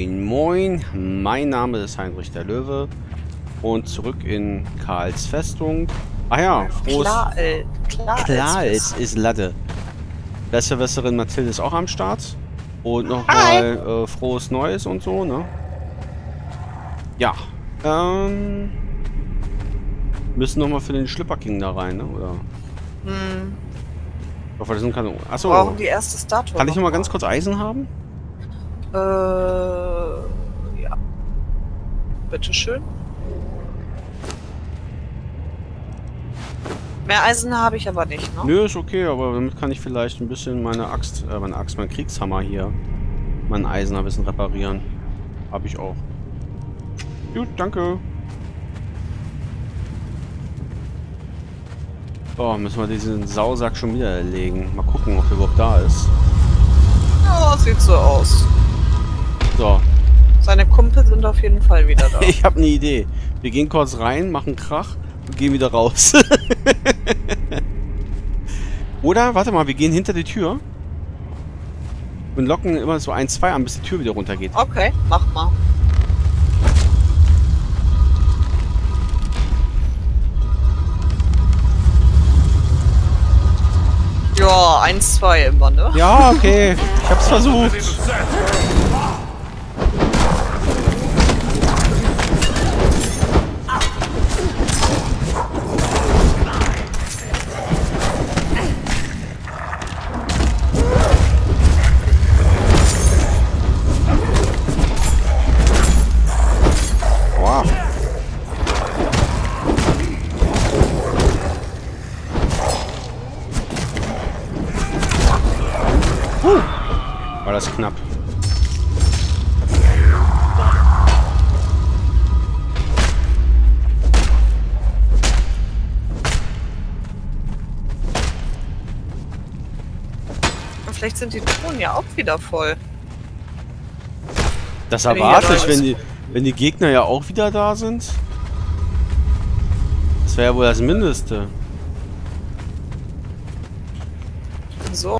Moin Moin, mein Name ist Heinrich der Löwe und zurück in Karls Festung. Ah ja, frohes... Klar ist Latte. Besserwisserin Mathilde ist auch am Start. Und nochmal frohes Neues und so, ne? Ja, müssen nochmal für den Schlipper-King da rein, ne? Oder? Hm. Ich hoffe, das sind keine... Achso. Wir brauchen die erste Statue. Kann ich nochmal ganz kurz Eisen haben? Ja. Bitteschön. Mehr Eisen habe ich aber nicht, ne? Nö, ist okay, aber damit kann ich vielleicht ein bisschen mein Kriegshammer hier, mein Eisen ein bisschen reparieren. Habe ich auch. Gut, danke. Oh, müssen wir diesen Sausack schon wieder erlegen. Mal gucken, ob er überhaupt da ist. Oh, sieht so aus. So. Seine Kumpel sind auf jeden Fall wieder da. Ich habe eine Idee. Wir gehen kurz rein, machen Krach und gehen wieder raus. Oder, warte mal, wir gehen hinter die Tür und locken immer so 1, 2 an, bis die Tür wieder runtergeht. Okay, mach mal. Ja, 1, 2 immer, ne? Ja, okay. Ich hab's versucht. Wow. War das knapp. Und vielleicht sind die Truhen ja auch wieder voll. Das erwarte ich, wenn die Gegner ja auch wieder da sind. Das wäre ja wohl das Mindeste. So.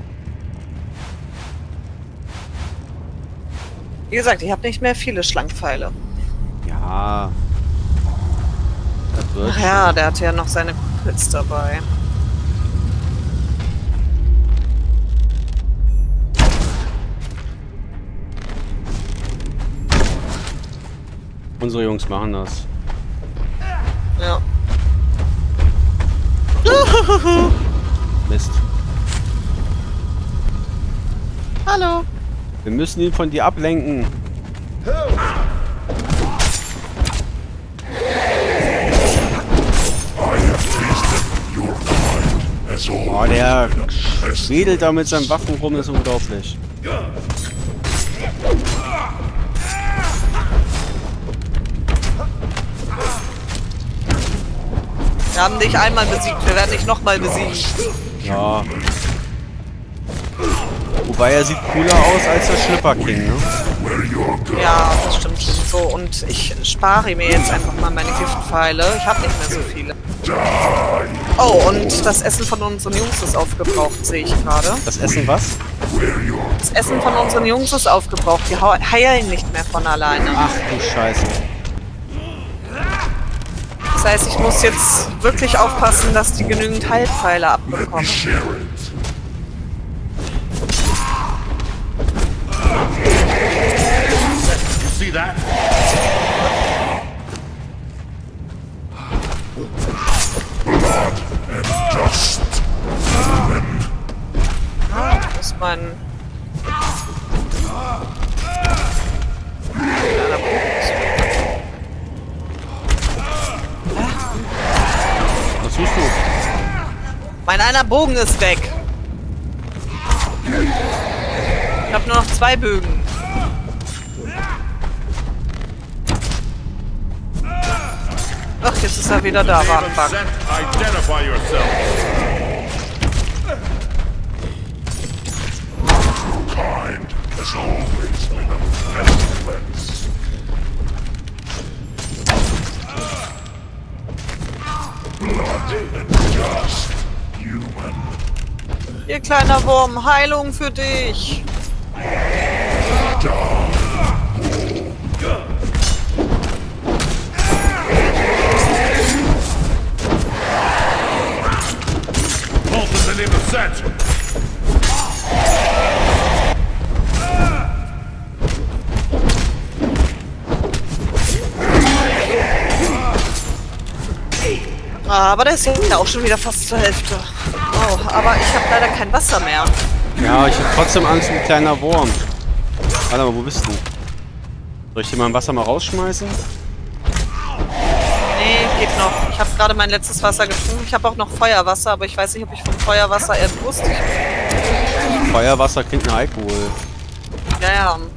Wie gesagt, ich habe nicht mehr viele Schlangpfeile. Ja. Das wird Ach ja, der hatte ja noch seine Kumpels dabei. Unsere Jungs machen das. Ja. Mist. Hallo. Wir müssen ihn von dir ablenken. Oh, der wedelt da mit seinen Waffen rum, ist unglaublich. Wir haben dich einmal besiegt, wir werden dich nochmal besiegen. Ja. Wobei er sieht cooler aus als der Schlipper-King, ne? Ja, das stimmt schon so. Und ich spare mir jetzt einfach mal meine Giftpfeile. Ich habe nicht mehr so viele. Oh, und das Essen von unseren Jungs ist aufgebraucht, sehe ich gerade. Das Essen was? Das Essen von unseren Jungs ist aufgebraucht. Die heilen nicht mehr von alleine. Ach du Scheiße. Das heißt, ich muss jetzt wirklich aufpassen, dass die genügend Heilpfeile abbekommen. See that? Blood and dust. Das ist mein... Was tust du? Mein einer Bogen ist weg. Ich habe nur noch 2 Bögen. Ach, jetzt ist er wieder da, Warnbug. Identify yourself. Kind has always been a pestilence. Blood and dust, human. Ihr kleiner Wurm, Heilung für dich. Dark Aber der ist ja auch schon wieder fast zur Hälfte. Oh, aber ich habe leider kein Wasser mehr. Ja, ich hab trotzdem Angst wie ein kleiner Wurm. Warte mal, wo bist du? Soll ich dir mal ein Wasser mal rausschmeißen? Nee, geht noch. Ich habe gerade mein letztes Wasser getrunken. Ich habe auch noch Feuerwasser, aber ich weiß nicht, ob ich vom Feuerwasser eher durstig bin. Feuerwasser klingt nach Alkohol. Ja. Und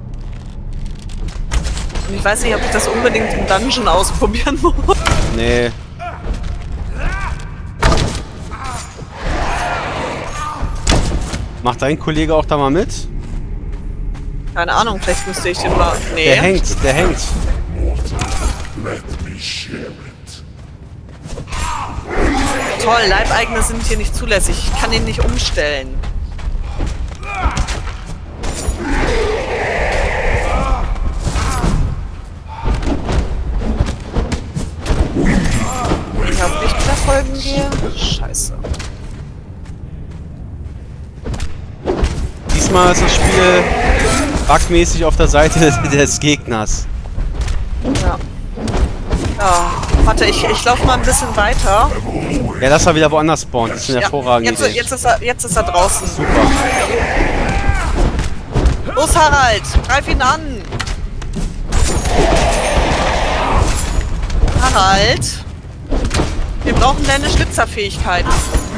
ich weiß nicht, ob ich das unbedingt im Dungeon ausprobieren muss. Nee. Macht dein Kollege auch da mal mit? Keine Ahnung, vielleicht müsste ich den mal... Nee. Der hängt, der hängt. Let me share it. Toll, Leibeigene sind hier nicht zulässig. Ich kann ihn nicht umstellen. Ich auf Lichtverfolgen gehe. Scheiße. Diesmal ist das Spiel bugmäßig auf der Seite des Gegners. Ja. Ja. Warte, ich laufe mal ein bisschen weiter. Ja, lass mal wieder woanders spawnen. Das ist eine hervorragende Idee. Jetzt ist er draußen. Super. Los, Harald! Greif ihn an! Harald! Wir brauchen deine Schnitzerfähigkeit.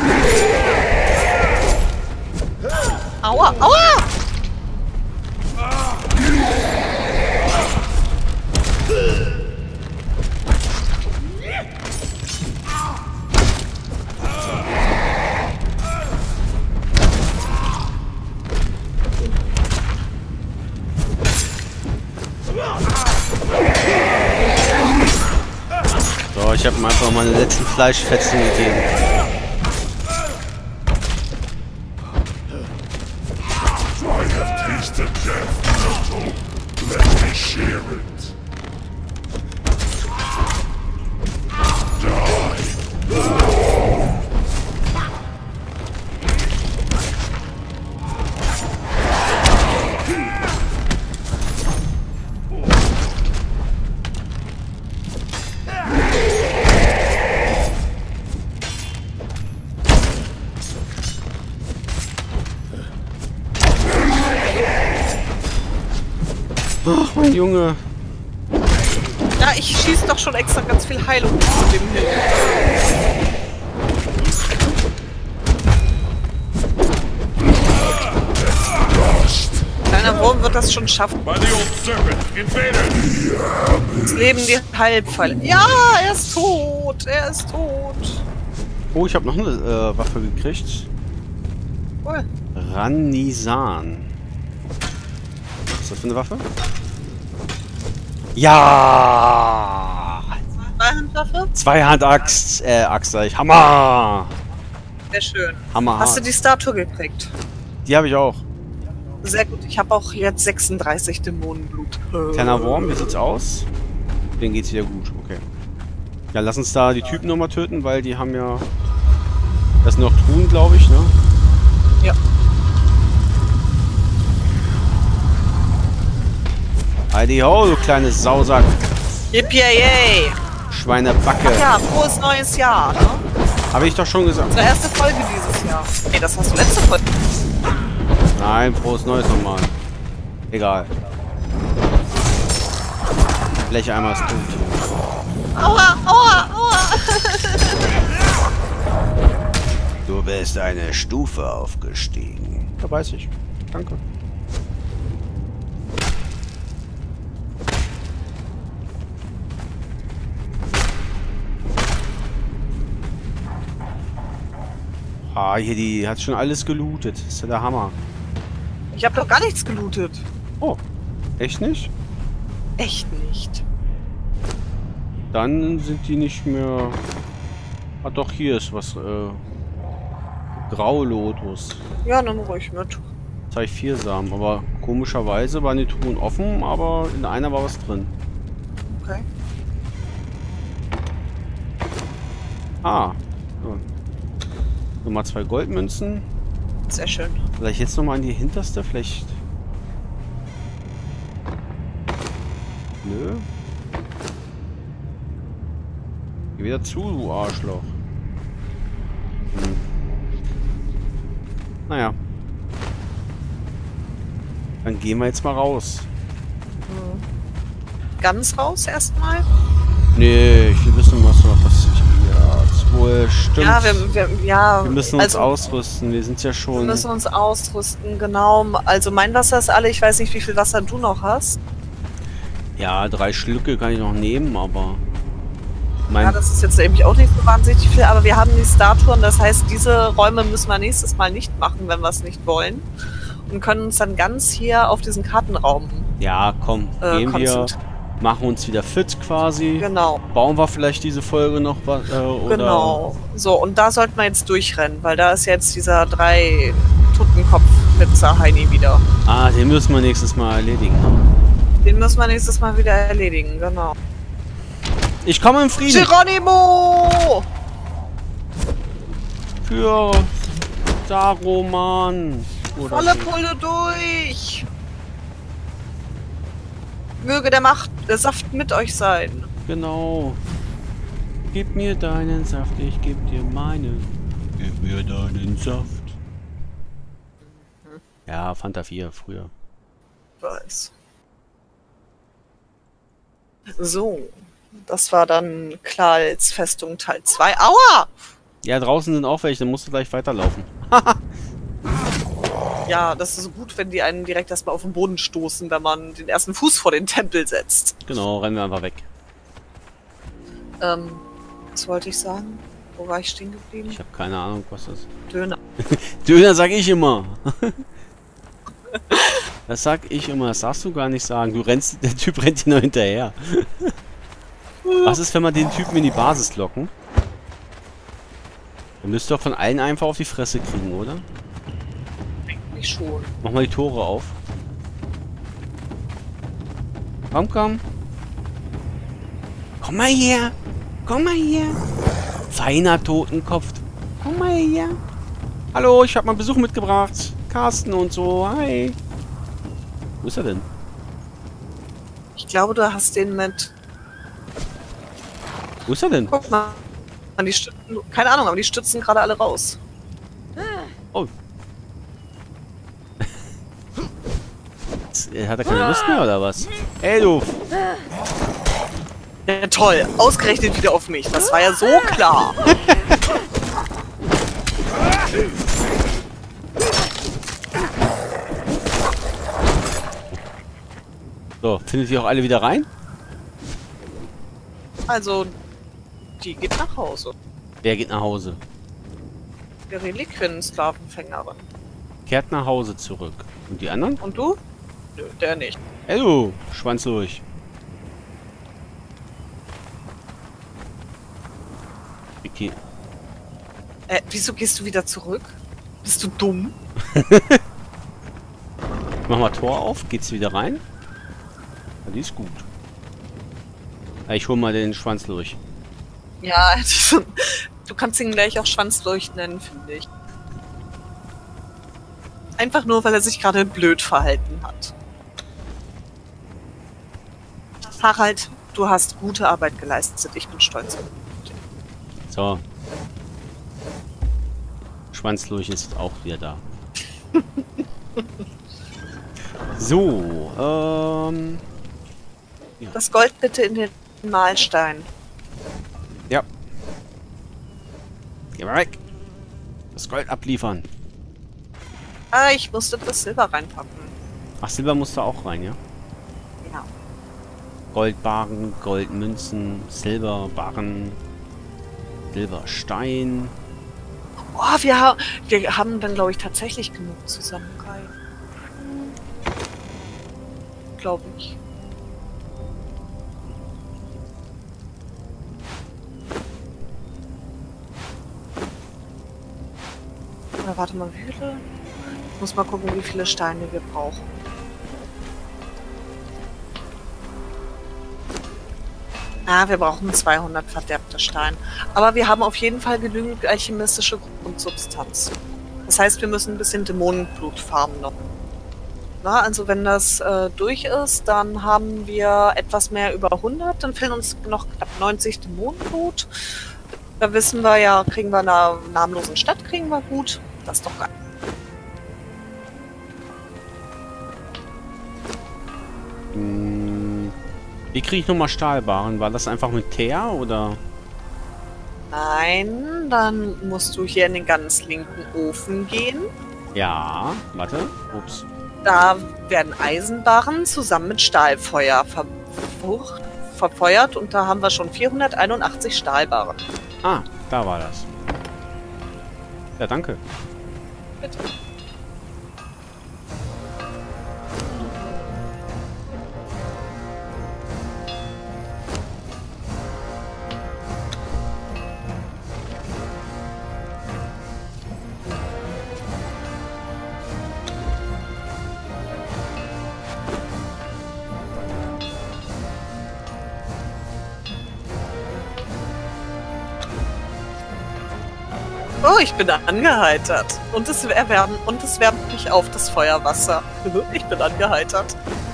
Aua! Aua! So, ich habe ihm einfach meine letzten Fleischfetzen gegeben. I have tasted death, mortal. Let me share it. Ach, mein Junge. Ja, ich schieße doch schon extra ganz viel Heilung zu dem hin. Kleiner Wurm wird das schon schaffen. By the old serpent, invaders! Das Leben die Heilpfeile. Ja, er ist tot. Er ist tot. Oh, ich habe noch eine Waffe gekriegt. Cool. Ranisan. Was ist das für eine Waffe? Ja! Zweihandwaffe? Zweihand-Axt. Axt sag ich. Hammer! Sehr schön. Hammer. Hast du die Statue gekriegt? Die habe ich auch. Sehr gut. Ich habe auch jetzt 36 Dämonenblut. Kleiner Wurm, wie sieht's aus? Denen geht's wieder gut, okay. Ja, lass uns da die Typen nochmal töten, weil die haben ja... Das sind noch Truhen, glaube ich, ne? Ja. Heidi ho, du kleines Sausack. Yippie-yay! Schweinebacke. Ach ja, frohes neues Jahr, ne? Habe ich doch schon gesagt. Unsere erste Folge dieses Jahr. Nee, das hast du letzte Folge. Nein, frohes Neues nochmal. Egal. Blech einmal ist tot. Aua, aua, aua! Du bist eine Stufe aufgestiegen. Ja, weiß ich. Danke. Ah, hier, die hat schon alles gelootet. Das ist ja der Hammer. Ich habe doch gar nichts gelootet. Oh, echt nicht? Echt nicht. Dann sind die nicht mehr... Ah doch, hier ist was. Graulotus. Ja, dann ruhig mit. Jetzt habe ich 4 Samen, aber komischerweise waren die Truhen offen, aber in einer war was drin. Okay. Ah. So. Nochmal 2 Goldmünzen. Sehr schön. Vielleicht jetzt nochmal an die hinterste, vielleicht... Nö. Gehen wir wieder zu, du Arschloch. Naja. Dann gehen wir jetzt mal raus. Ganz raus erstmal? Nee, wir wissen, was noch passiert. Ja, wohl stimmt. Ja, wir müssen uns ausrüsten. Wir sind ja schon... Wir müssen uns ausrüsten, genau. Also mein Wasser ist alle. Ich weiß nicht, wie viel Wasser du noch hast. Ja, 3 Schlücke kann ich noch nehmen, aber... Ja, das ist jetzt eben auch nicht so wahnsinnig viel, aber wir haben die Statuen, das heißt, diese Räume müssen wir nächstes Mal nicht machen, wenn wir es nicht wollen. Und können uns dann ganz hier auf diesen Kartenraum ja, komm, gehen wir, machen uns wieder fit quasi. Genau. Bauen wir vielleicht diese Folge noch was, oder? Genau. So, und da sollten wir jetzt durchrennen, weil da ist jetzt dieser 3 Totenkopf-Pizza-Heini wieder. Ah, den müssen wir nächstes Mal erledigen. Den müssen wir nächstes Mal wieder erledigen, genau. Ich komme im Frieden. Geronimo! Für Saruman. Volle Pulle durch! Möge der Saft mit euch sein. Genau. Gib mir deinen Saft, ich geb dir meinen. Gib mir deinen Saft. Ja, Fanta 4 früher. Weiß. So. Das war dann Klals Festung Teil 2. Aua! Ja, draußen sind auch welche, dann musst du gleich weiterlaufen. Ja, das ist so gut, wenn die einen direkt erstmal auf den Boden stoßen, wenn man den ersten Fuß vor den Tempel setzt. Genau, rennen wir einfach weg. Was wollte ich sagen? Wo war ich stehen geblieben? Ich habe keine Ahnung, was das ist. Döner. Döner sag ich immer. Das sag ich immer, das darfst du gar nicht sagen. Du rennst, der Typ rennt dir noch hinterher. Was ist, wenn wir den Typen in die Basis locken? Dann müsst ihr doch von allen einfach auf die Fresse kriegen, oder? Eigentlich schon. Mach mal die Tore auf. Komm, komm. Komm mal her. Komm mal her. Feiner Totenkopf. Komm mal her. Hallo, ich habe mal Besuch mitgebracht. Carsten und so. Hi. Wo ist er denn? Ich glaube, du hast den mit... Wo ist er denn? Guck mal. Die Stützen, keine Ahnung, aber die stützen gerade alle raus. Oh. Hat er keine Lust mehr, oder was? Ey, du! Ja, toll. Ausgerechnet wieder auf mich. Das war ja so klar. So, findet ihr auch alle wieder rein? Also, die geht nach Hause. Wer geht nach Hause? Die Reliquien-Sklavenfängerin. Kehrt nach Hause zurück. Und die anderen? Und du? Nö, der nicht. Ey, du! Schwanz durch. Okay. Wieso gehst du wieder zurück? Bist du dumm? Mach mal Tor auf. Geht's wieder rein? Ja, die ist gut. Ja, ich hol mal den Schwanz durch. Ja, du kannst ihn gleich auch Schwanzleucht nennen, finde ich. Einfach nur, weil er sich gerade blöd verhalten hat. Harald, du hast gute Arbeit geleistet. Ich bin stolz auf dich. So. Schwanzlurch ist auch wieder da. So, ja. Das Gold bitte in den Mahlstein. Ja. Geh mal weg. Das Gold abliefern. Ah, ich musste das Silber reinpacken. Ach, Silber musste auch rein, ja? Ja. Goldbarren, Goldmünzen, Silberbarren, Silberstein. Oh, wir haben dann, glaube ich, tatsächlich genug zusammen, Kai. Glaube ich. Oder warte mal, wie viele? Ich muss mal gucken, wie viele Steine wir brauchen. Ah, wir brauchen 200 verderbte Steine. Aber wir haben auf jeden Fall genügend alchemistische Grundsubstanz. Das heißt, wir müssen ein bisschen Dämonenblut farmen noch. Na, also wenn das durch ist, dann haben wir etwas mehr über 100. Dann fehlen uns noch knapp 90 Dämonenblut. Da wissen wir ja, kriegen wir in einer namenlosen Stadt, kriegen wir gut. Das ist doch geil. Wie kriege ich nochmal Stahlbarren? War das einfach mit Teer oder? Nein, dann musst du hier in den ganz linken Ofen gehen. Ja, warte. Ups. Da werden Eisenbarren zusammen mit Stahlfeuer verfeuert und da haben wir schon 481 Stahlbarren. Ah, da war das. Ja, danke. Bitte. Oh, ich bin angeheitert. Und es wärmt mich auf, das Feuerwasser. Ich bin angeheitert.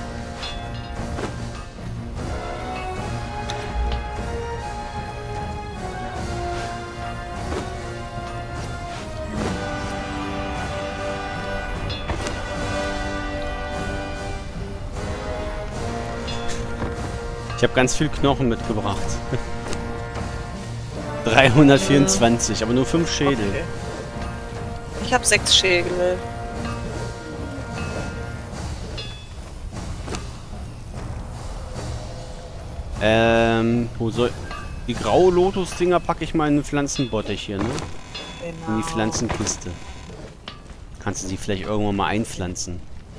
Ich habe ganz viel Knochen mitgebracht. 324, aber nur 5 Schädel. Okay. Ich habe 6 Schädel. Wo soll... Die graue Lotus-Dinger packe ich mal in den Pflanzenbottich hier, ne? Genau. In die Pflanzenkiste. Kannst du sie vielleicht irgendwann mal einpflanzen.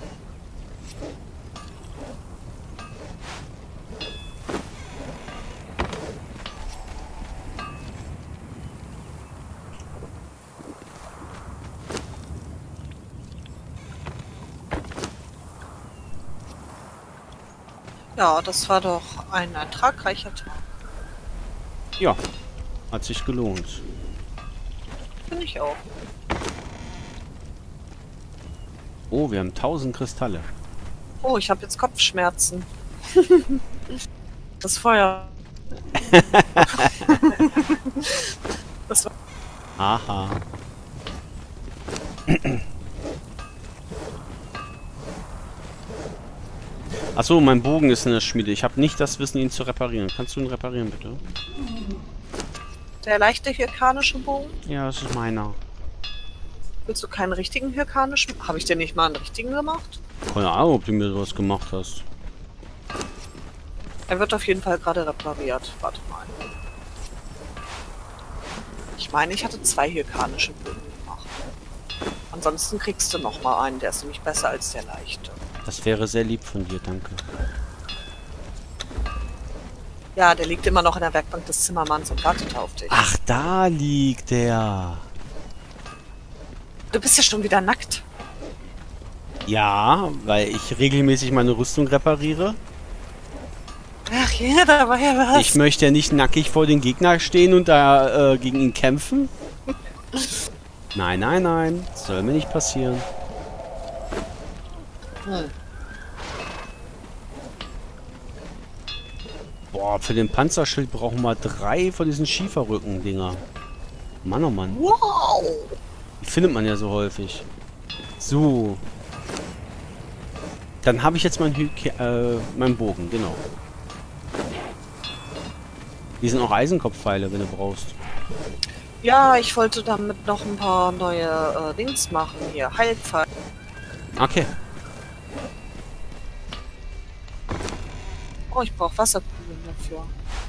Ja, das war doch ein ertragreicher Tag. Ja, hat sich gelohnt. Finde ich auch. Oh, wir haben 1000 Kristalle. Oh, ich habe jetzt Kopfschmerzen. Das Feuer. Das war Aha. Achso, mein Bogen ist in der Schmiede. Ich habe nicht das Wissen, ihn zu reparieren. Kannst du ihn reparieren, bitte? der leichte hirkanische Bogen. Ja, das ist meiner. Willst du keinen richtigen hirkanischen? Habe ich dir nicht mal einen richtigen gemacht? Keine Ahnung, ob du mir sowas gemacht hast. Er wird auf jeden Fall gerade repariert. Warte mal. Ich meine, ich hatte 2 hirkanische Bögen gemacht. Ansonsten kriegst du noch mal einen, der ist nämlich besser als der leichte. Das wäre sehr lieb von dir, danke. Ja, der liegt immer noch in der Werkbank des Zimmermanns und wartet auf dich. Ach, da liegt der. Du bist ja schon wieder nackt. Ja, weil ich regelmäßig meine Rüstung repariere. Ach ja, da war ja was. Ich möchte ja nicht nackig vor den Gegner stehen und da gegen ihn kämpfen. Nein, nein, nein. Das soll mir nicht passieren. Boah, für den Panzerschild brauchen wir 3 von diesen Schieferrücken-Dinger. Mann, oh Mann. Wow. Die findet man ja so häufig. So. Dann habe ich jetzt meinen Bogen, genau. Die sind auch Eisenkopfpfeile, wenn du brauchst. Ja, ich wollte damit noch ein paar neue Dings machen hier. Heilpfeil. Okay. Oh, ich brauche Wasserkugeln dafür.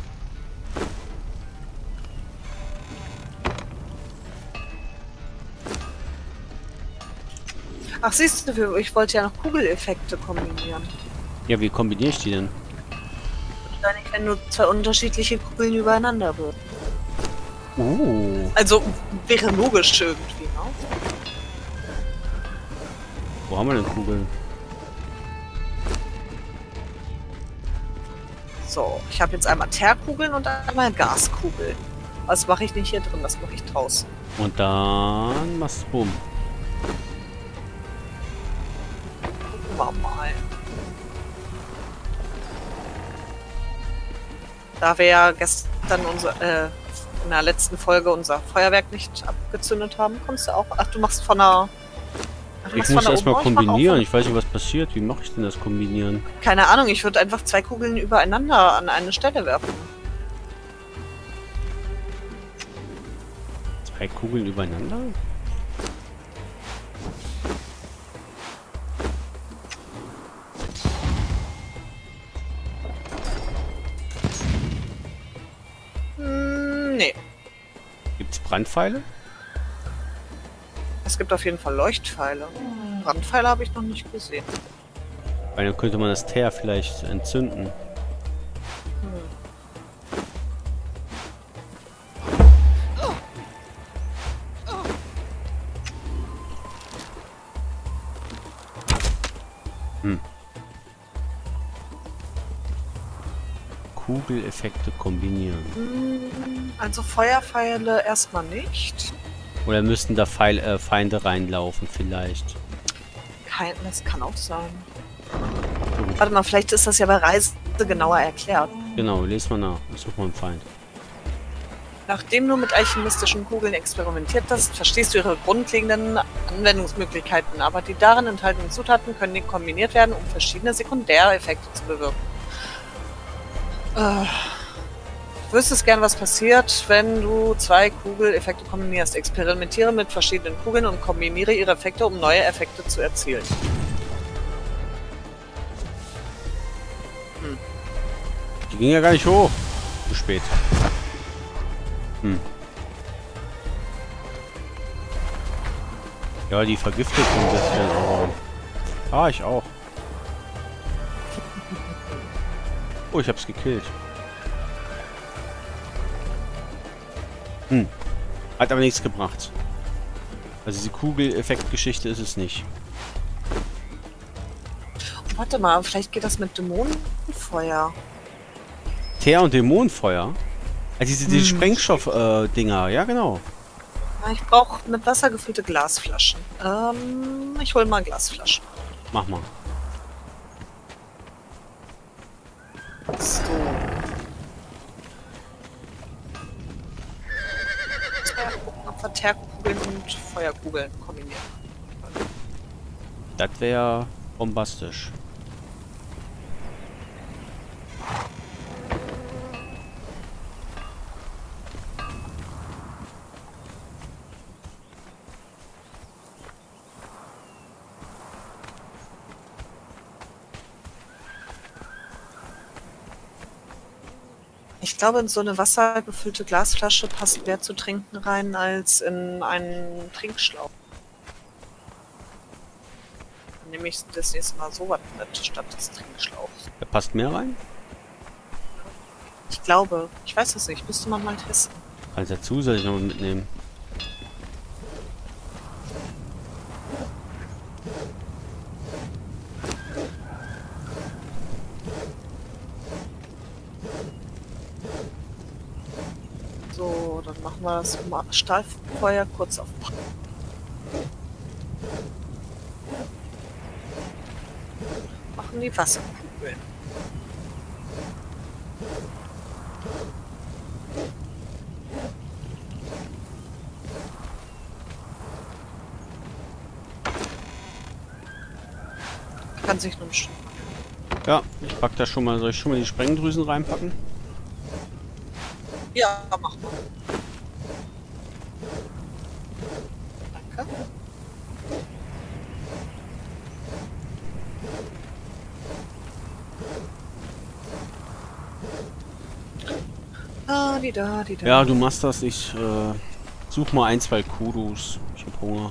Ach, siehst du, ich wollte ja noch Kugeleffekte kombinieren. Ja, wie kombiniere ich die denn? Wahrscheinlich, wenn nur 2 unterschiedliche Kugeln übereinander wird. Also, wäre logisch irgendwie, ne? Wo haben wir denn Kugeln? So, ich habe jetzt einmal Teerkugeln und einmal Gaskugeln. Das mache ich nicht hier drin, das mache ich draußen. Und dann machst du bumm. Gucken wir mal. Da wir ja gestern in der letzten Folge unser Feuerwerk nicht abgezündet haben, kommst du auch. Ach, du machst von der. Ich muss erstmal kombinieren. Ich weiß nicht, was passiert. Wie mache ich denn das Kombinieren? Keine Ahnung, ich würde einfach 2 Kugeln übereinander an eine Stelle werfen. 2 Kugeln übereinander? Nee. Gibt's Brandpfeile? Es gibt auf jeden Fall Leuchtpfeile. Brandpfeile habe ich noch nicht gesehen. Weil dann könnte man das Teer vielleicht entzünden. Kugeleffekte kombinieren. Also Feuerpfeile erstmal nicht. Oder müssten da Feinde reinlaufen vielleicht? Das kann auch sein. Warte mal, vielleicht ist das ja bei Reise genauer erklärt. Genau, les mal nach. Ich suche mal einen Feind. Nachdem du mit alchemistischen Kugeln experimentiert hast, verstehst du ihre grundlegenden Anwendungsmöglichkeiten, aber die darin enthaltenen Zutaten können nicht kombiniert werden, um verschiedene Sekundäreffekte zu bewirken. Du wüsstest gern, was passiert, wenn du 2 Kugeleffekte kombinierst. Experimentiere mit verschiedenen Kugeln und kombiniere ihre Effekte, um neue Effekte zu erzielen. Die ging ja gar nicht hoch. Zu spät. Ja, die vergiftet ein bisschen, aber... Ah, ich auch. Oh, ich hab's gekillt. Hat aber nichts gebracht. Also die Kugeleffekt-Geschichte ist es nicht. Warte mal, vielleicht geht das mit Dämonenfeuer. Teer und Dämonenfeuer? Also diese Sprengstoff-Dinger, ja genau. Ich brauche mit Wasser gefüllte Glasflaschen. Ich hole mal Glasflaschen. Mach mal. So. Ob wir Teerkugeln und Feuerkugeln kombinieren. Das wäre bombastisch. Ich glaube, in so eine wassergefüllte Glasflasche passt mehr zu trinken rein als in einen Trinkschlauch. Dann nehme ich das nächste Mal sowas mit statt des Trinkschlauchs. Da passt mehr rein? Ich glaube. Ich weiß es nicht. Müsste man mal testen. Kannst ja zusätzlich noch mitnehmen. So, dann machen wir das Stahlfeuer kurz auf. Machen die Wasserkugeln. Kann sich nur bestimmt. Ja, ich pack da schon mal. Soll ich schon mal die Sprengdrüsen reinpacken? Ja, mach mal. Danke. Ah, die da. Ja, du machst das. Ich such mal 1, 2 Kudus. Ich hab Hunger.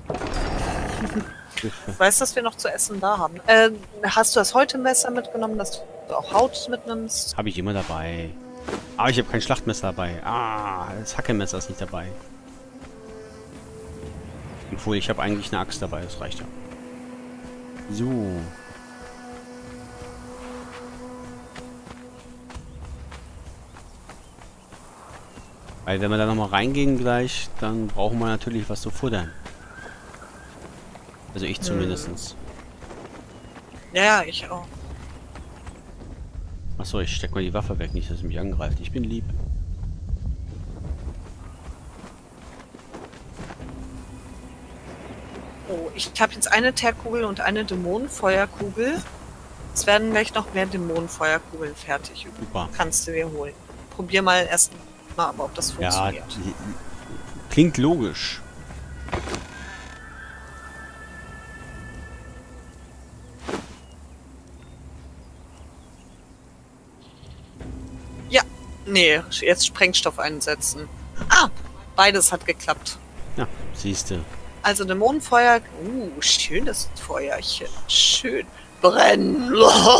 Ich weiß, dass wir noch zu essen da haben. Hast du das Häutemesser mitgenommen, dass du auch Haut mitnimmst? Habe ich immer dabei. Aber ich habe kein Schlachtmesser dabei. Ah, das Hackemesser ist nicht dabei. Obwohl, ich habe eigentlich eine Axt dabei. Das reicht ja. So. Weil wenn wir da nochmal reingehen gleich, dann brauchen wir natürlich was zu futtern. Also ich zumindest. Ja, ich auch. Achso, ich steck mal die Waffe weg, nicht, dass es mich angreift. Ich bin lieb. Oh, ich habe jetzt eine Teerkugel und eine Dämonenfeuerkugel. Es werden gleich noch mehr Dämonenfeuerkugeln fertig. Super. Kannst du dir holen. Probier mal erst mal, aber ob das funktioniert. Ja, klingt logisch. Ja, nee, jetzt Sprengstoff einsetzen. Ah, beides hat geklappt. Ja, siehst du. Also Dämonenfeuer, schönes Feuerchen. Schön. Brennen.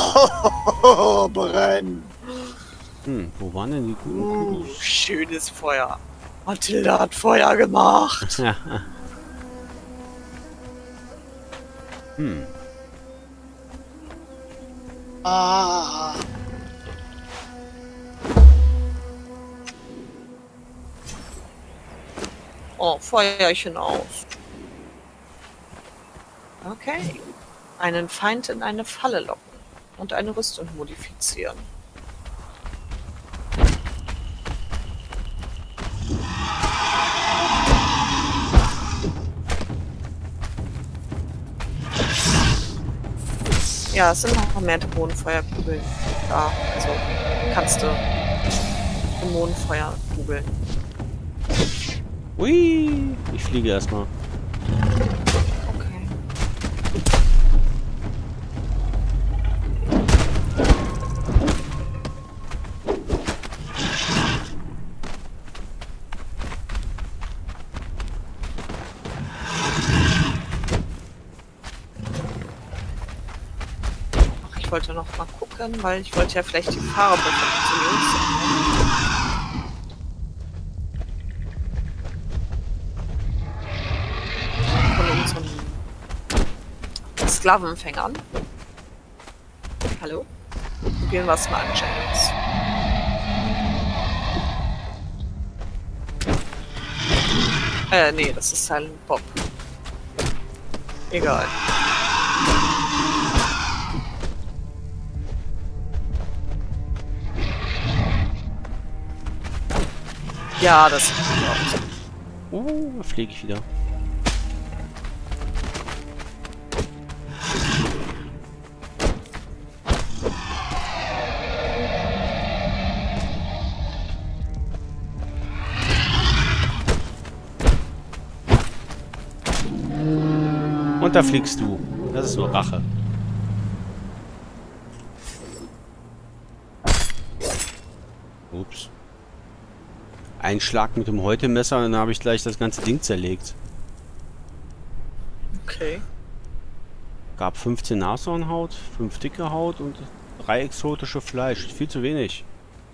Brennen. Wo waren denn die guten Kugeln? Schönes Feuer. Mathilda hat Feuer gemacht. Ja. Ah. Oh, Feuerchen aus. Okay. Einen Feind in eine Falle locken und eine Rüstung modifizieren. Ja, es sind noch mehr Dämonenfeuerkugeln da. Also kannst du Dämonenfeuerkugeln. Ui, ich fliege erstmal. Okay. Ach, ich wollte noch mal gucken, weil ich wollte ja vielleicht die Farbe von unseren Sklavenfängern. Hallo? Probieren wir es mal an, James. Nee, das ist Silent Bob. Egal. Ja, das sieht gut aus. Da fliege ich wieder. Und da fliegst du. Das ist nur Rache. Ups. Ein Schlag mit dem Häutemesser und dann habe ich gleich das ganze Ding zerlegt. Okay. Gab 15 Nashornhaut, 5 dicke Haut und 3 exotische Fleisch. Viel zu wenig.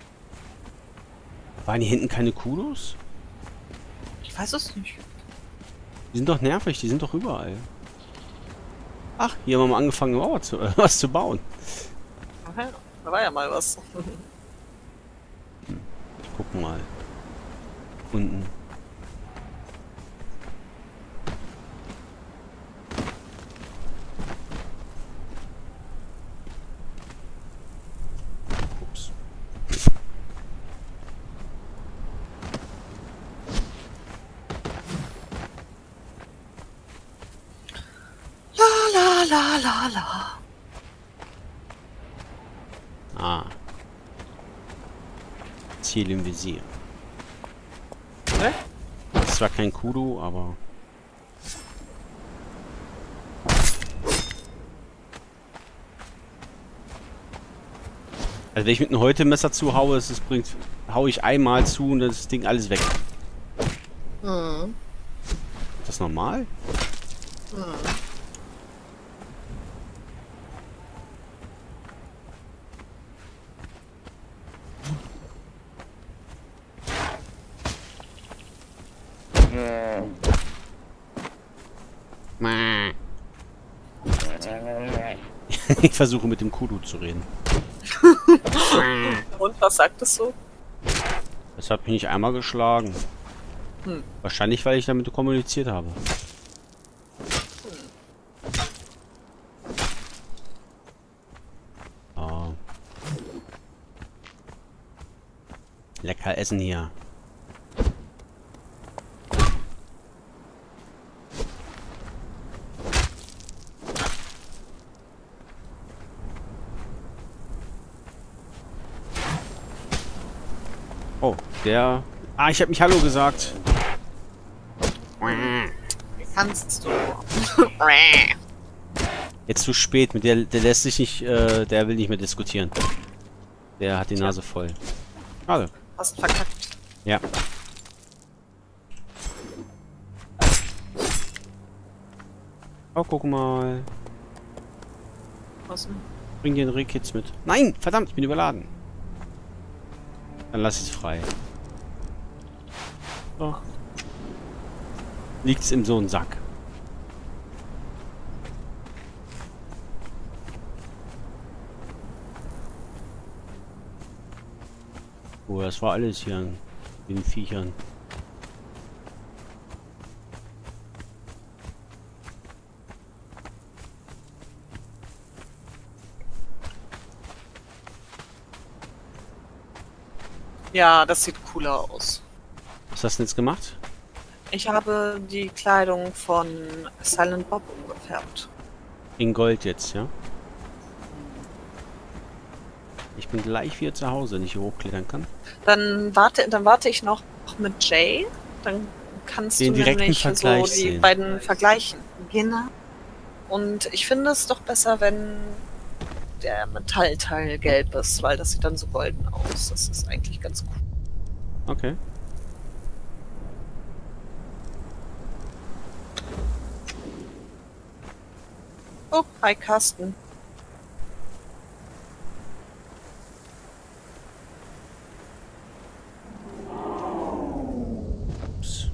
Waren hier hinten keine Kudos? Ich weiß es nicht. Die sind doch nervig, die sind doch überall. Ach, hier haben wir mal angefangen, was zu bauen. Ach ja, da war ja mal was. Gucken mal. Unten. Ups. La la la la. Ah. Ziel im Visier. Ne? Das ist zwar kein Kudo, aber... Also wenn ich mit einem Häutemesser zuhaue, hau ich einmal zu und das Ding alles weg. Hm. Ist das normal? Hm. Ich versuche mit dem Kudu zu reden. Und was sagt es so? Das hat mich nicht einmal geschlagen. Hm. Wahrscheinlich, weil ich damit kommuniziert habe. Lecker essen hier. Oh, der... Ah, ich habe mich Hallo gesagt. Kannst du. Jetzt zu spät. Mit der lässt sich nicht... der will nicht mehr diskutieren. Der hat die Nase voll. Schade. Hast verkackt. Ja. Oh, guck mal. Was denn? Bring den Rehkitz mit. Nein! Verdammt, ich bin überladen. Dann lass es frei. So. Liegt's in so einem Sack. Oh, das war alles hier an den Viechern. Ja, das sieht cooler aus. Was hast du denn jetzt gemacht? Ich habe die Kleidung von Silent Bob umgefärbt. In Gold jetzt, ja? Ich bin gleich wieder zu Hause, wenn ich hier hochklettern kann. Dann warte ich noch mit Jay. Dann kannst Den du direkten nämlich Vergleich so die sehen. beiden vergleichen. Genau. Und ich finde es doch besser, wenn der Metallteil gelb ist, weil das sieht dann so golden aus. Das ist eigentlich ganz cool. Okay. Oh, hi Carsten. Ups.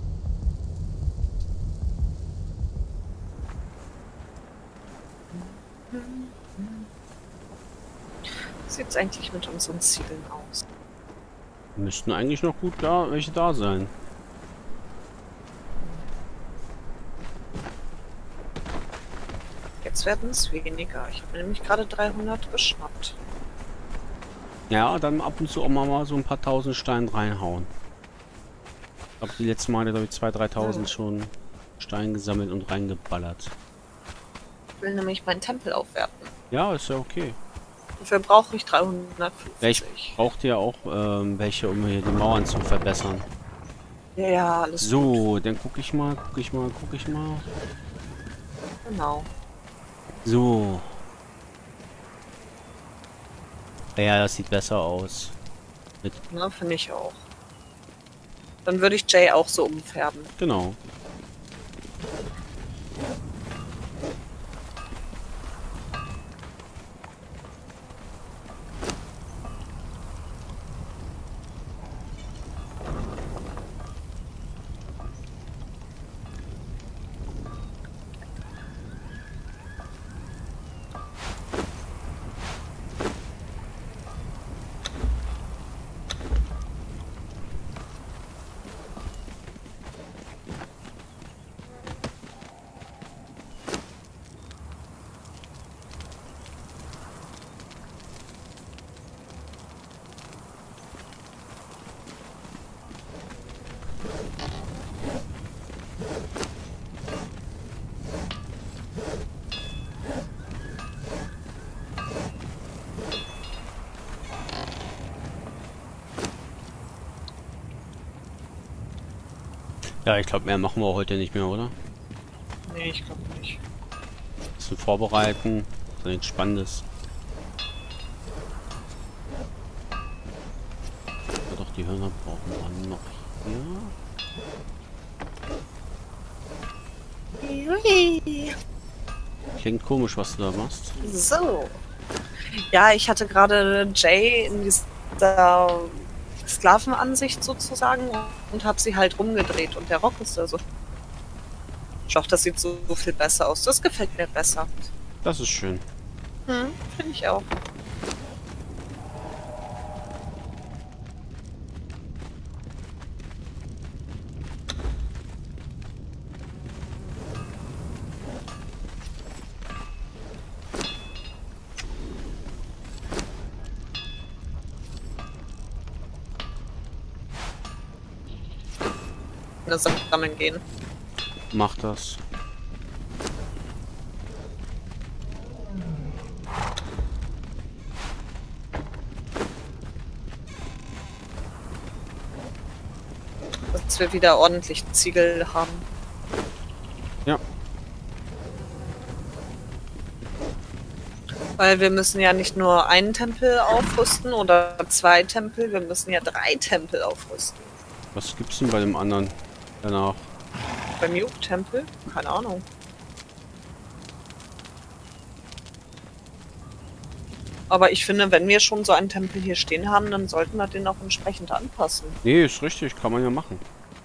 Wie sieht's eigentlich mit unseren Zielen aus? Müssten eigentlich noch gut da welche da sein. Jetzt werden es weniger. Ich habe nämlich gerade 300 geschnappt. Ja, dann ab und zu auch mal so ein paar tausend Steine reinhauen. Ich glaube, die letzten Male habe ich 2.000, 3.000 schon Steine gesammelt und reingeballert. Ich will nämlich meinen Tempel aufwerten. Ja, ist ja okay. Dafür brauche ich 350. Ja, ich brauchte ja auch welche, um hier die Mauern zu verbessern. Ja, alles gut. So, dann guck ich mal. Genau. So. Ja, das sieht besser aus. Ne, finde ich auch. Dann würde ich Jay auch so umfärben. Genau. Ja, ich glaube, mehr machen wir heute nicht mehr, oder? Nee, ich glaube nicht. Bisschen vorbereiten, so nichts Spannendes. Ja, doch, die Hörner brauchen wir noch hier. Ui. Klingt komisch, was du da machst. So. Ja, ich hatte gerade Jay in dieser Sklavenansicht sozusagen und habe sie halt rumgedreht und der Rock ist da so. Doch, das sieht so viel besser aus. Das gefällt mir besser. Das ist schön. Finde ich auch. sammeln gehen. Mach das. Dass wir wieder ordentlich Ziegel haben. Ja. Weil wir müssen ja nicht nur einen Tempel aufrüsten oder 2 Tempel, wir müssen ja 3 Tempel aufrüsten. Was gibt's denn bei dem anderen danach? Beim Juke-Tempel? Keine Ahnung. Aber ich finde, wenn wir schon so einen Tempel hier stehen haben, dann sollten wir den auch entsprechend anpassen. Nee, ist richtig, kann man ja machen.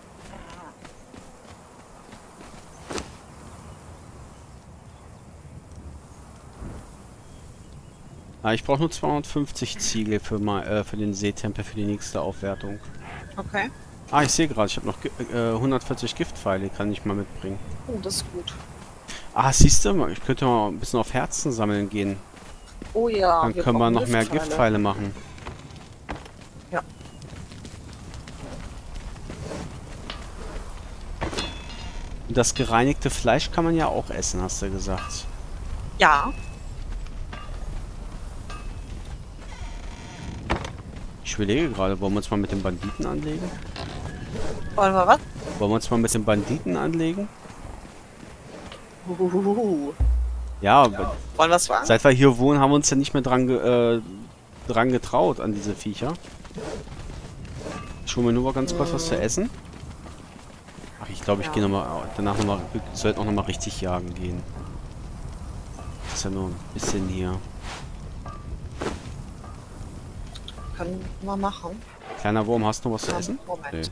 Ah, ich brauche nur 250 Ziegel für den Seetempel für die nächste Aufwertung. Okay. Ah, ich sehe gerade, ich habe noch 140 Giftpfeile, kann ich mal mitbringen. Oh, das ist gut. Ah, siehst du, ich könnte mal ein bisschen auf Herzen sammeln gehen. Oh ja. Dann können wir noch mehr Giftpfeile machen. Ja. Und das gereinigte Fleisch kann man ja auch essen, hast du gesagt. Ja. Ich überlege gerade, wollen wir uns mal mit den Banditen anlegen? Wollen wir was? Wollen wir uns mal mit den Banditen anlegen? Ja, Wollen wir es wagen? seit wir hier wohnen, haben wir uns ja nicht mehr dran getraut an diese Viecher. Ich hole mir nur mal ganz kurz was zu essen. Ach, ich glaube, ich gehe danach nochmal, wir sollten auch nochmal richtig jagen gehen. Das ist ja nur ein bisschen hier. Können wir machen. Kleiner Wurm, hast du noch was zu essen? Moment. Nee.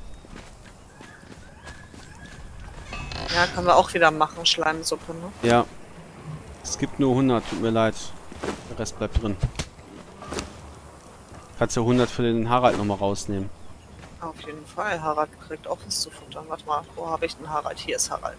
Ja, können wir auch wieder machen, Schleimsuppe, ne? Ja. Es gibt nur 100, tut mir leid. Der Rest bleibt drin. Kannst du 100 für den Harald nochmal rausnehmen. Auf jeden Fall. Harald kriegt auch was zu futtern. Warte mal, wo habe ich den Harald? Hier ist Harald.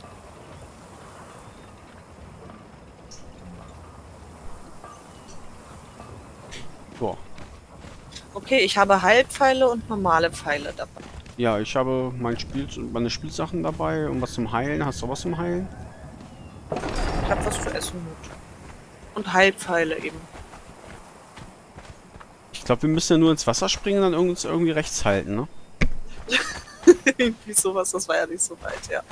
Boah. Okay, ich habe Heilpfeile und normale Pfeile dabei. Ja, ich habe meine Spielsachen dabei und was zum Heilen. Hast du was zum Heilen? Ich habe was zu essen mit. Und Heilpfeile eben. Ich glaube, wir müssen ja nur ins Wasser springen und dann irgendwie rechts halten, ne? Irgendwie sowas, das war ja nicht so weit, ja.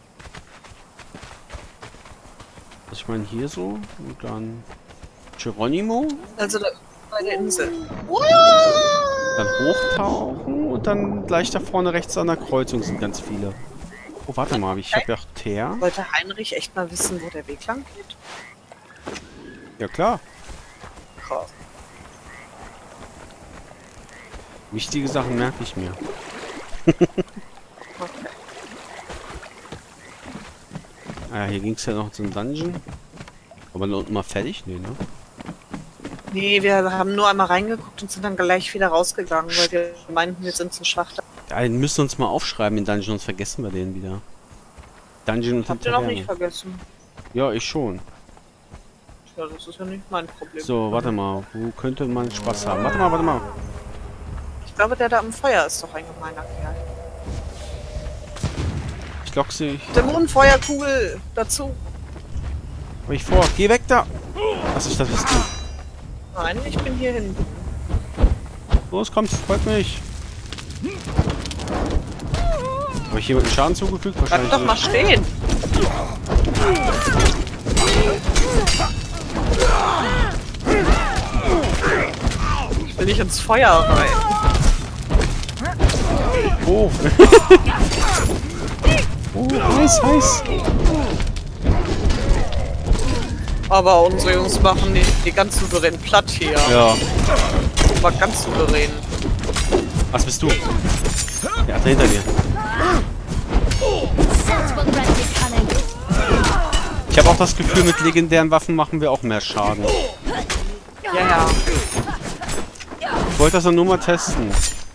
Also ich meine hier so und dann Geronimo. Also da bei der Insel. Dann hochtauchen und dann gleich da vorne rechts an der Kreuzung sind ganz viele. Oh, warte mal, ich habe ja auch Teer. Wollte Heinrich echt mal wissen, wo der Weg lang geht? Ja klar. Krass. Wichtige Sachen merke ich mir. Okay. Ah ja, hier ging es ja noch zum Dungeon. Aber da unten mal fertig? Nee, ne? Nee, wir haben nur einmal reingeguckt und sind dann gleich wieder rausgegangen, weil wir meinten, wir sind zu schwach. Ja, den müssen wir uns mal aufschreiben, den Dungeon, sonst vergessen wir den wieder. Dungeon und Habt ihr noch nicht vergessen? Ja, ich schon. Ja, das ist ja nicht mein Problem. So, warte mal. Wo könnte man Spaß haben? Warte mal. Ich glaube, der da am Feuer ist doch ein gemeiner Kerl. Ich lock sie. Dämonenfeuerkugel dazu. Hab ich vor. Geh weg da! Was ist das? Was du? Nein, ich bin hier hinten. Los, kommt, folgt mich. Habe ich jemanden Schaden zugefügt? Bleib Wahrscheinlich doch mal nicht. stehen. Ich will nicht ins Feuer rein. Oh. Oh, heiß. Aber unsere Jungs machen die ganz souverän platt hier. Ja. Aber ganz souverän. Was bist du? Ja, hinter dir. Ich habe auch das Gefühl, mit legendären Waffen machen wir auch mehr Schaden. Ja. Ich wollte das dann nur mal testen.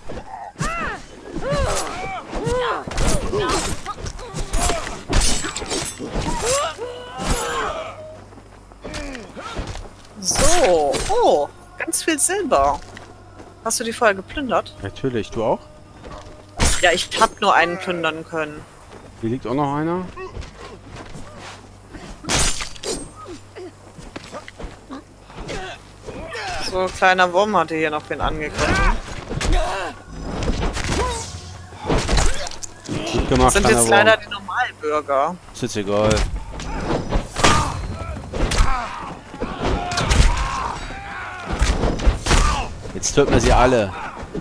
So. Oh, ganz viel Silber. Hast du die vorher geplündert? Natürlich, du auch? Ja, ich hab nur einen plündern können. Hier liegt auch noch einer. So ein kleiner Wurm hatte hier noch wen angegriffen. Gut gemacht, Das sind kleiner jetzt Wurm. leider die Normalbürger. Ist jetzt egal. Jetzt töten wir sie alle.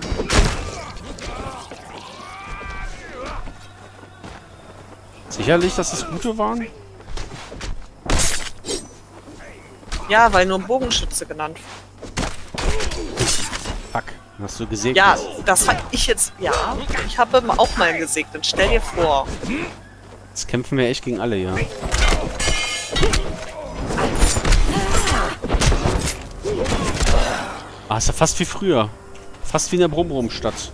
Sicherlich, dass es gute waren? Ja, weil nur ein Bogenschütze genannt. Fuck, hast du gesegnet? Ja, das war ich jetzt. Ja, ich habe auch mal gesegnet. Stell dir vor. Jetzt kämpfen wir echt gegen alle, ja. Ah, ist ja fast wie früher. Fast wie in der Brumm-Brumm-Stadt.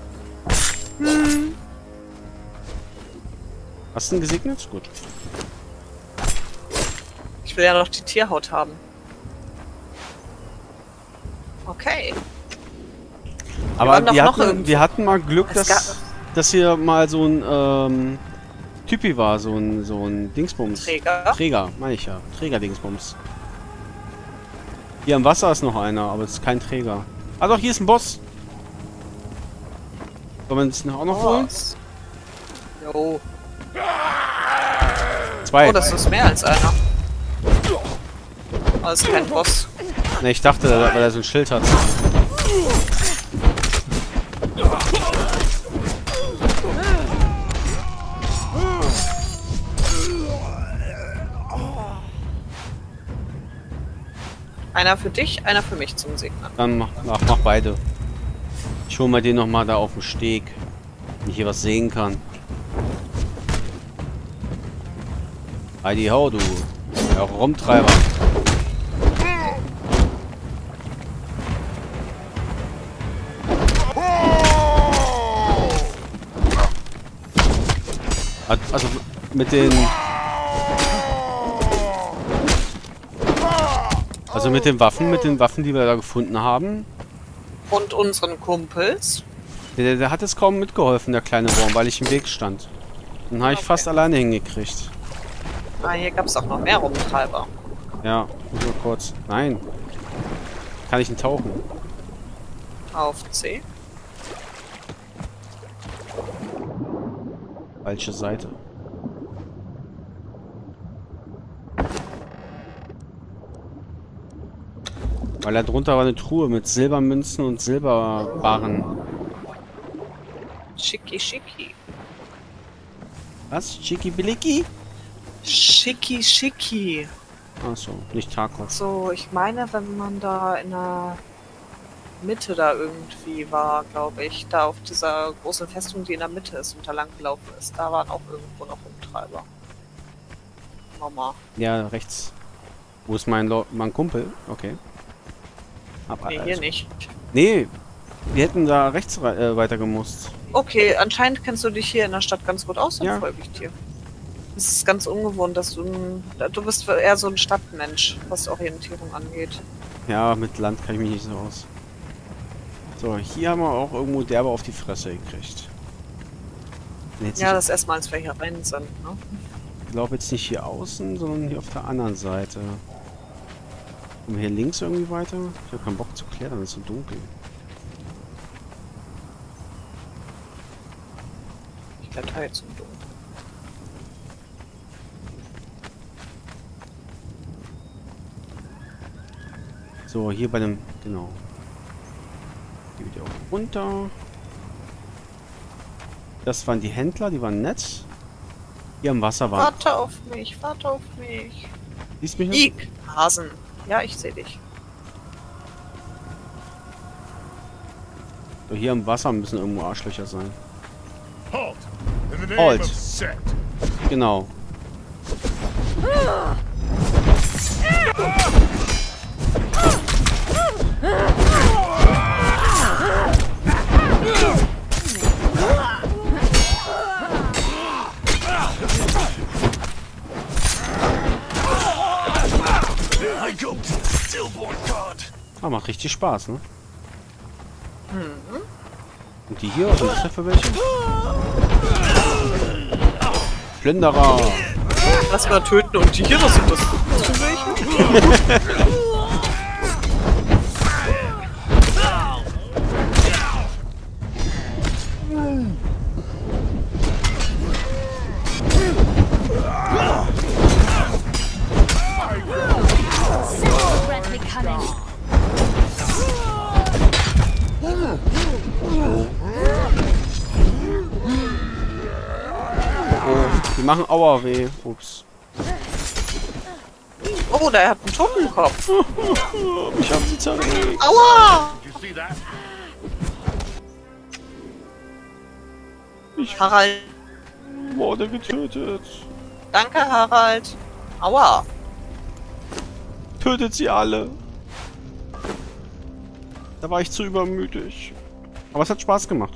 Hast du ihn gesegnet? Gut. Ich will ja noch die Tierhaut haben. Okay. Aber waren doch noch wir irgendwo. hatten mal Glück, Es dass hier mal so ein Typi war, so ein Dingsbums. Träger. Meine ich ja. Träger-Dingsbums. Hier am Wasser ist noch einer, aber es ist kein Träger. Ah doch, hier ist ein Boss. Wollen wir uns auch noch holen? Jo. 2. Oh, das ist mehr als einer. Aber das ist kein Boss. Ne, ich dachte, weil er so ein Schild hat. Einer für dich, einer für mich zum Segnen. Dann mach beide. Ich hol mal den nochmal da auf dem Steg. Wenn ich hier was sehen kann. Heidi ho, du. Ja, Rumtreiber. Also mit den... Also mit den Waffen, die wir da gefunden haben. Und unseren Kumpels. Der hat es kaum mitgeholfen, der kleine Wurm, weil ich im Weg stand. Dann habe ich fast alleine hingekriegt. Ah, hier gab es auch noch mehr Rumtreiber. Ja, nur kurz. Nein. Kann ich nicht tauchen? Auf C. Falsche Seite. Weil da drunter war eine Truhe mit Silbermünzen und Silberbarren. Schicki, schicki. Was? Schicki-Biliki? Schicki, schicki. Achso, nicht Tarkov. So, ich meine, wenn man da in der Mitte da irgendwie war, glaube ich, da auf dieser großen Festung, die in der Mitte ist und da lang gelaufen ist, da waren auch irgendwo noch Umtreiber. Mama. Ja, rechts. Wo ist mein Kumpel? Okay. Nee, hier nicht. Nee, wir hätten da rechts weiter gemusst. Okay, anscheinend kennst du dich hier in der Stadt ganz gut aus, dann Ja. folge ich dir. Es ist ganz ungewohnt, dass du bist eher so ein Stadtmensch, was Orientierung angeht. Ja, mit Land kann ich mich nicht so aus. So, hier haben wir auch irgendwo derbe auf die Fresse gekriegt. Ja, das erstmal, als wir hier rein sind, ne? Ich glaube jetzt nicht hier außen, sondern hier auf der anderen Seite. Kommen wir hier links irgendwie weiter? Ich habe keinen Bock zu klettern, es ist so dunkel. Ich kletter jetzt im Dunkeln. So, hier bei dem... Genau. Hier wieder auch runter. Das waren die Händler, die waren nett. Hier am Wasser waren... Warte auf mich, warte auf mich. Siehst mich noch? Ick, Hasen. Ja, ich sehe dich. So, hier am Wasser müssen irgendwo Arschlöcher sein. Halt! In the name Halt. of Set. Genau. I go to the stillborn god. Ah, macht richtig Spaß, ne? Und die hier, was sind das denn für welche? Plünderer. Lass mal töten und die hier, was sind das für welche? Die machen Aua weh. Ups. Oh, der hat einen Totenkopf. Ich hab sie zerlegt. Aua! Harald. Wurde getötet. Danke, Harald. Aua. Tötet sie alle. Da war ich zu übermütig. Aber es hat Spaß gemacht.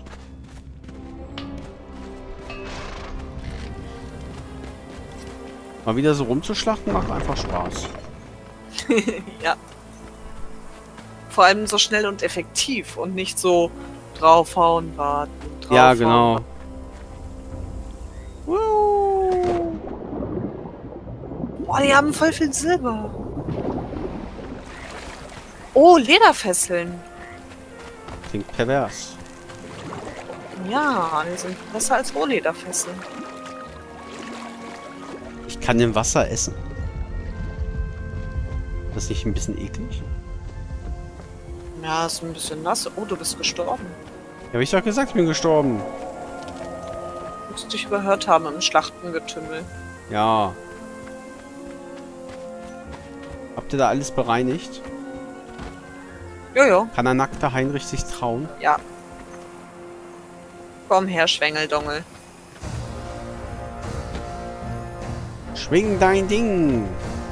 Mal wieder so rumzuschlachten macht einfach Spaß. Ja. Vor allem so schnell und effektiv und nicht so draufhauen, warten, draufhauen. Ja, genau. Boah, die haben voll viel Silber. Oh, Lederfesseln. Klingt pervers. Ja, die sind besser als Rohlederfesseln. Ich kann im Wasser essen. Das ist nicht ein bisschen eklig? Ja, ist ein bisschen nass. Oh, du bist gestorben. Ja, hab ich doch gesagt, ich bin gestorben. Musst dich überhört haben im Schlachtengetümmel. Ja. Habt ihr da alles bereinigt? Jojo. Kann der nackte Heinrich sich trauen? Ja. Komm her, Schwengeldongel. Schwing dein Ding!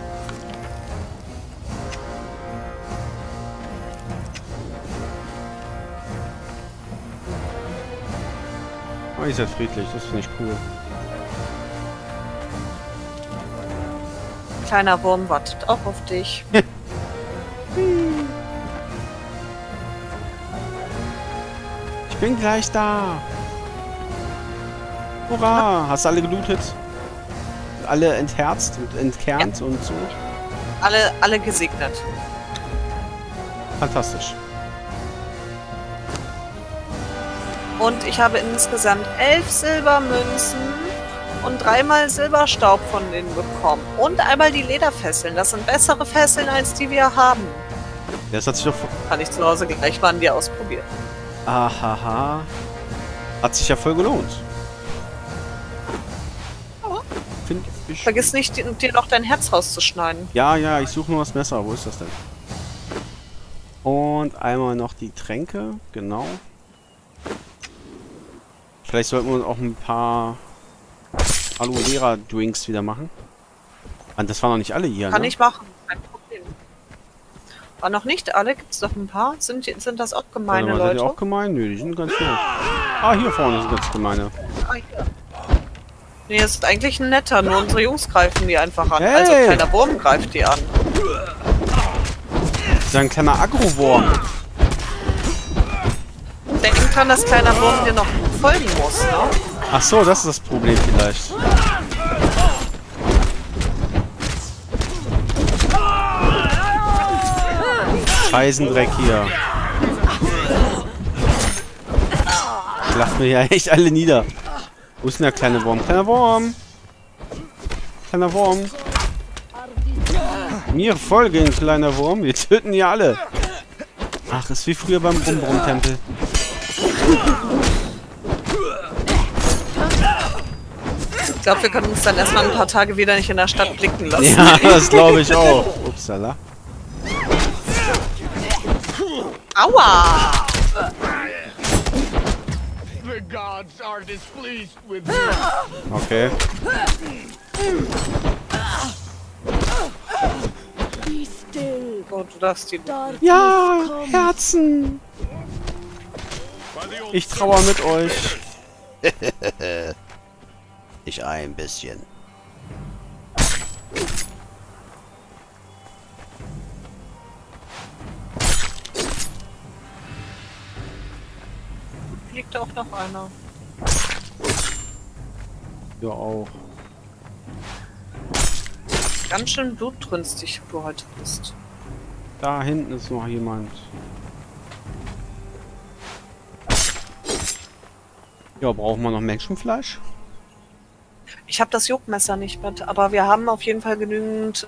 Oh, ihr seid friedlich, das finde ich cool. Kleiner Wurm wartet auch auf dich. Ich bin gleich da! Hurra! Hast du alle gelootet? Alle entherzt und entkernt und so? Alle gesegnet. Fantastisch. Und ich habe insgesamt 11 Silbermünzen und 3-mal Silberstaub von denen bekommen. Und einmal die Lederfesseln. Das sind bessere Fesseln, als die wir haben. Das hat sich doch... Kann ich zu Hause gleich mal an dir ausprobieren. Ahaha. Hat sich ja voll gelohnt. Find ich... Vergiss nicht, dir noch dein Herz rauszuschneiden. Ja, ja, ich suche nur das Messer. Wo ist das denn? Und einmal noch die Tränke. Genau. Vielleicht sollten wir uns auch ein paar Aloe Vera Drinks wieder machen. Und das waren noch nicht alle hier, Kann ne? ich machen, kein Problem. War noch nicht alle? Gibt es doch ein paar? Sind das auch gemeine Seid Leute? ihr auch gemein? Nö, die sind ganz nett. Ah, hier vorne sind ganz gemeine. Ah, hier. Nee, es ist eigentlich ein netter, nur unsere Jungs greifen die einfach an. Hey! Also kleiner Wurm greift die an. Das ist ein kleiner Agro-Wurm. Denk dran, dass kleiner Wurm dir noch folgen muss, ne? Ach so, das ist das Problem vielleicht. Eisendreck hier. Schlacht mir ja echt alle nieder. Wo ist denn der kleine Wurm? Kleiner Wurm! Kleiner Wurm! Mir folgen, kleiner Wurm. Wir töten die alle. Ach, ist wie früher beim Brumm-Brumm-Tempel. Ich glaube, wir können uns dann erstmal ein paar Tage wieder nicht in der Stadt blicken lassen. Ja, das glaube ich auch. Upsala. Aua! The gods are displeased with me. Okay. Oh, du darfst die... Ja, Herzen. Ich trauere mit euch. Ich ein bisschen. Liegt auch noch einer. Ja, auch. Ganz schön blutrünstig du heute bist. Da hinten ist noch jemand. Ja, brauchen wir noch Menschenfleisch? Ich habe das Juckmesser nicht mit, aber wir haben auf jeden Fall genügend.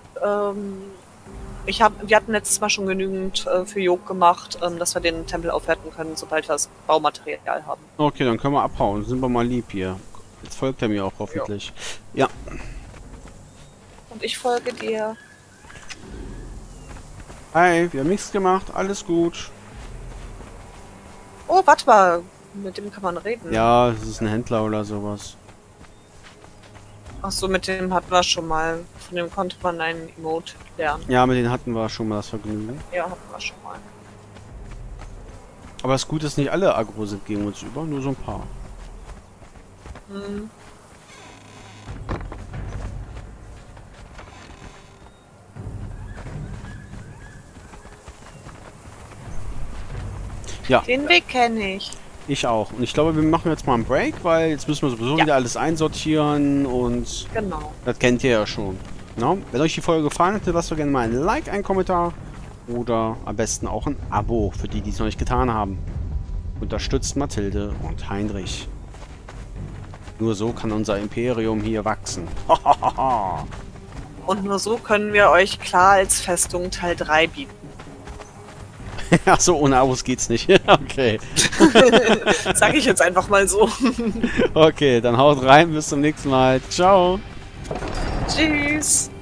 Wir hatten letztes Mal schon genügend für Jog gemacht, dass wir den Tempel aufwerten können, sobald wir das Baumaterial haben. Okay, dann können wir abhauen. Sind wir mal lieb hier. Jetzt folgt er mir auch hoffentlich. Ja. Und ich folge dir. Hi, wir haben nichts gemacht. Alles gut. Oh, warte mal. Mit dem kann man reden. Ja, das ist ein Händler oder sowas. Achso, mit dem hatten wir schon mal. Von dem konnte man einen Emote lernen. Ja, mit denen hatten wir schon mal das Vergnügen. Ja, hatten wir schon mal. Aber das Gute ist, nicht alle Agro sind gegen uns über, nur so ein paar. Hm. Ja. Den Weg kenne ich. Ich auch. Und ich glaube, wir machen jetzt mal einen Break, weil jetzt müssen wir sowieso wieder alles einsortieren und Genau. das kennt ihr ja schon. No? Wenn euch die Folge gefallen hat, lasst doch gerne mal ein Like, einen Kommentar oder am besten auch ein Abo für die, die es noch nicht getan haben. Unterstützt Mathilde und Heinrich. Nur so kann unser Imperium hier wachsen. Und nur so können wir euch klar als Festung Teil 3 bieten. Achso, ohne Abos geht's nicht. Okay. Sag ich jetzt einfach mal so. Okay, dann haut rein, bis zum nächsten Mal. Ciao. Tschüss.